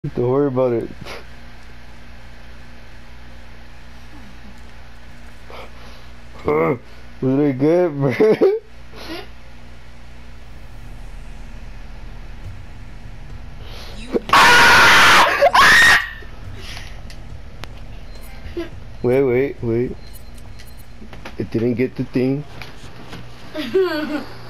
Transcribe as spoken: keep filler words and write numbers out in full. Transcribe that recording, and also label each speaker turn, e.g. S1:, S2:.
S1: Don't worry about it. Was it good, bro? Wait, wait, wait. It didn't get the thing.